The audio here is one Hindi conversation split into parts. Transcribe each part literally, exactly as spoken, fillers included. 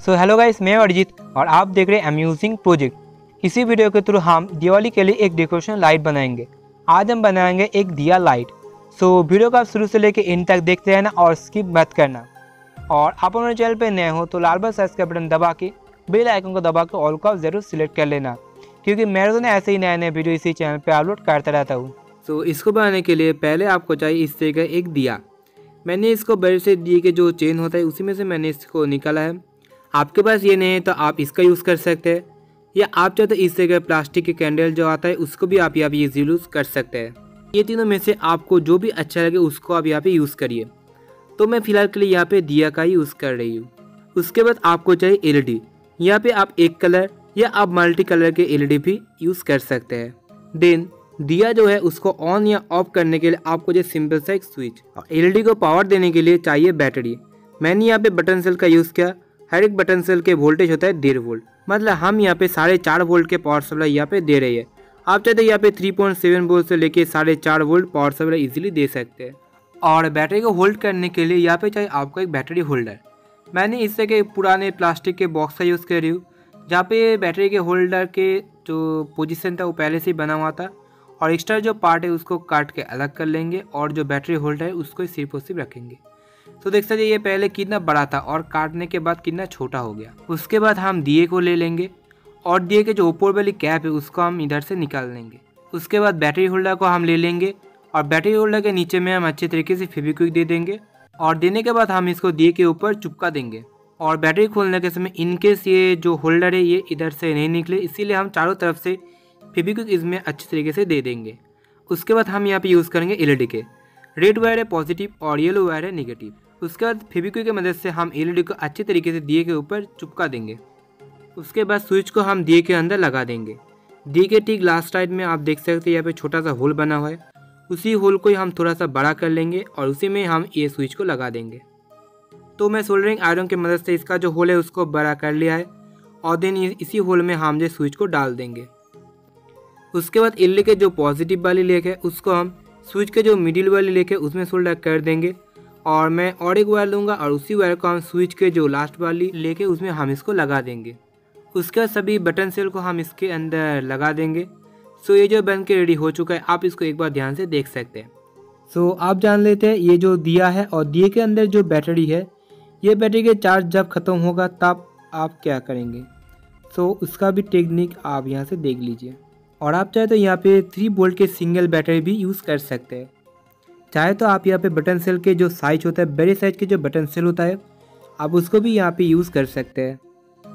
सो हेलो गाइस, मैं अरिजीत और आप देख रहे हैं अम्यूजिंग प्रोजेक्ट। इसी वीडियो के थ्रू हम दिवाली के लिए एक डेकोरेशन लाइट बनाएंगे। आज हम बनाएंगे एक दिया लाइट। सो वीडियो को आप शुरू से लेकर इन तक देखते रहना और स्किप मत करना। और आप हमारे चैनल पर नए हो तो लाल बटन सब्सक्राइब बटन दबा के बेल आइकन को दबा के ऑल को आप जरूर सिलेक्ट कर लेना, क्योंकि मैं रोज़ ऐसे ही नए नए वीडियो इसी चैनल पर अपलोड करता रहता हूँ। तो इसको बनाने के लिए पहले आपको चाहिए इस तरह का एक दिया। मैंने इसको बड़े से दिए के जो चेन होता है उसी में से मैंने इसको निकाला है। आपके पास ये नहीं है तो आप इसका यूज़ कर सकते हैं, या आप चाहे तो इस तरह का प्लास्टिक के कैंडल जो आता है उसको भी आप यहाँ पे ईजी यूज़ कर सकते हैं। ये तीनों में से आपको जो भी अच्छा लगे उसको आप यहाँ पे यूज़ करिए। तो मैं फ़िलहाल के लिए यहाँ पे दिया का ही यूज़ कर रही हूँ। उसके बाद आपको चाहिए एल ई डी। यहाँ पे आप एक कलर या आप मल्टी कलर के एल ई डी भी यूज़ कर सकते हैं। देन दिया जो है उसको ऑन या ऑफ करने के लिए आपको जो सिंपल सा एक स्विच, एल ई डी को पावर देने के लिए चाहिए बैटरी। मैंने यहाँ पे बटन सेल का यूज़ किया। हर एक बटन सेल के वोल्टेज होता है डेढ़ वोल्ट, मतलब हम यहाँ पे साढ़े चार वोल्ट के पावर सप्लाई यहाँ पे दे रही है। आप चाहते यहाँ पे थ्री पॉइंट सेवन वोल्ट से लेके साढ़े चार वोल्ट पावर सप्लाई इजीली दे सकते हैं। और बैटरी को होल्ड करने के लिए यहाँ पे चाहिए आपको एक बैटरी होल्डर। मैंने इससे के पुराने प्लास्टिक के बॉक्स का यूज़ कर रही हूँ, जहाँ पे बैटरी के होल्डर के जो पोजीशन था वो पहले से ही बना हुआ था, और एक्स्ट्रा जो पार्ट है उसको काट के अलग कर लेंगे और जो बैटरी होल्डर है उसको सिर्फ और सिर्फ रखेंगे। तो देख सकते ये पहले कितना बड़ा था और काटने के बाद कितना छोटा हो गया। उसके बाद हम दिए को ले लेंगे और दिए के जो ऊपर वाली कैप है उसको हम इधर से निकाल लेंगे। उसके बाद बैटरी होल्डर को हम ले लेंगे और बैटरी होल्डर के नीचे में हम अच्छे तरीके से फेविक्विक दे देंगे, और देने के बाद हम इसको दिए के ऊपर चिपका देंगे। और बैटरी खोलने के समय इनकेस ये जो होल्डर है ये इधर से नहीं निकले, इसीलिए हम चारों तरफ से फेविक्विक इसमें अच्छे तरीके से दे देंगे। उसके बाद हम यहाँ पे यूज़ करेंगे एल ई डी के। रेड वायर है पॉजिटिव और येलो वायर है नेगेटिव। उसके बाद फेविक्विक की मदद से हम एल ई डी को अच्छे तरीके से दिए के ऊपर चिपका देंगे। उसके बाद स्विच को हम दिए के अंदर लगा देंगे। दिए के ठीक लास्ट साइड में आप देख सकते हैं यहाँ पे छोटा सा होल बना हुआ है। उसी होल को हम थोड़ा सा बड़ा कर लेंगे और उसी में हम ये स्विच को लगा देंगे। तो मैं सोल्डरिंग आयरन की मदद से इसका जो होल है उसको बड़ा कर लिया है, और देन इसी होल में हम जो स्विच को डाल देंगे। उसके बाद एल ई डी के जो पॉजिटिव वाली लेग है उसको हम स्विच के जो मिडिल वाली लेग है उसमें सोल्डर कर देंगे, और मैं और एक वायर लूँगा और उसी वायर को हम स्विच के जो लास्ट वाली लेके उसमें हम इसको लगा देंगे। उसके बाद सभी बटन सेल को हम इसके अंदर लगा देंगे। सो ये जो बन के रेडी हो चुका है, आप इसको एक बार ध्यान से देख सकते हैं। सो आप जान लेते हैं ये जो दिया है और दिए के अंदर जो बैटरी है, ये बैटरी के चार्ज जब ख़त्म होगा तब आप क्या करेंगे। सो उसका भी टेक्निक आप यहाँ से देख लीजिए। और आप चाहे तो यहाँ पे थ्री वोल्ट के सिंगल बैटरी भी यूज़ कर सकते हैं। चाहे तो आप यहाँ पे बटन सेल के जो साइज होता है, बड़े साइज के जो बटन सेल होता है, आप उसको भी यहाँ पे यूज़ कर सकते हैं।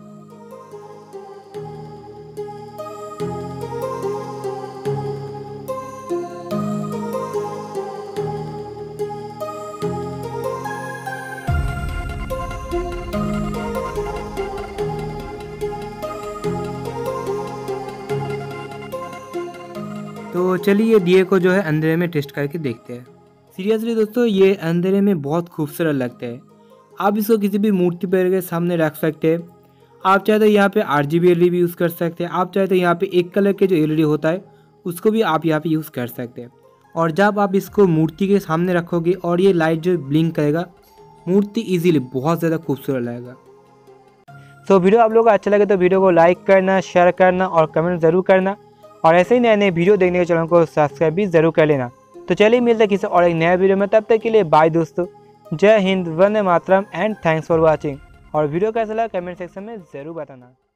तो चलिए दिए को जो है अंधेरे में टेस्ट करके देखते हैं। सीरियसली दोस्तों ये अंधेरे में बहुत खूबसूरत लगता है। आप इसको किसी भी मूर्ति पर के सामने रख सकते हैं। आप चाहे तो यहाँ पे R G B L E D भी यूज़ कर सकते हैं। आप चाहे तो यहाँ पे एक कलर के जो एल ई डी होता है उसको भी आप यहाँ पे यूज़ कर सकते हैं। और जब आप इसको मूर्ति के सामने रखोगे और ये लाइट जो ब्लिंक करेगा, मूर्ति ईजिली बहुत ज़्यादा खूबसूरत लगेगा। सो वीडियो आप लोगों को अच्छा लगे तो वीडियो को लाइक करना, शेयर करना और कमेंट ज़रूर करना, और ऐसे ही नए नए वीडियो देखने के चैनल को सब्सक्राइब भी ज़रूर कर लेना। तो चलिए मिलते हैं किसी और एक नया वीडियो में, तब तक के लिए बाय दोस्तों। जय हिंद, वंदे मातरम एंड थैंक्स फॉर वाचिंग। और वीडियो कैसा लगा कमेंट सेक्शन में ज़रूर बताना।